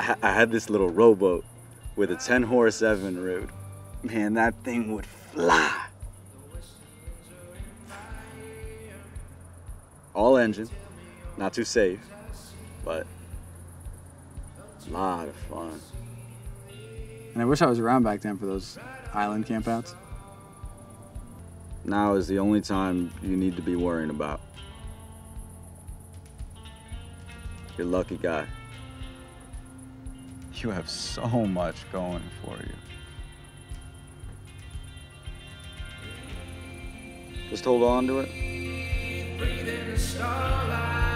I had this little rowboat with a 10-horse Evinrude. Man, that thing would fly. All engine, not too safe, but a lot of fun. And I wish I was around back then for those island campouts. Now is the only time you need to be worrying about. You're a lucky guy. You have so much going for you. Just hold on to it.